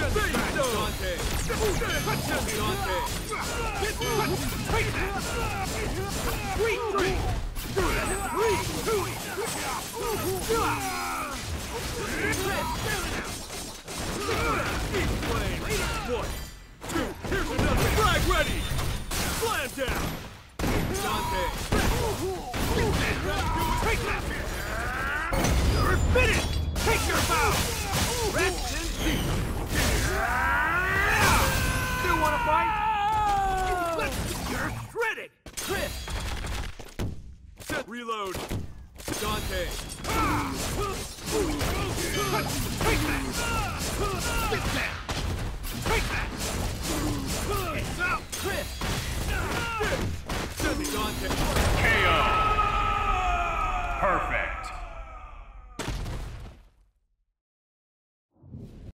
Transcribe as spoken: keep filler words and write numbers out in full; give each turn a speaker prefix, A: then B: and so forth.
A: Face Dante! Dante! Take that! Sweet three! Three! Two! Each flame! One! Two! Here's another! Frag ready! Slam down! Dante! Take that! You're finished! Take your bow! Rest in peace! Still wanna fight? You're shredded! Chris! Reload! Dante!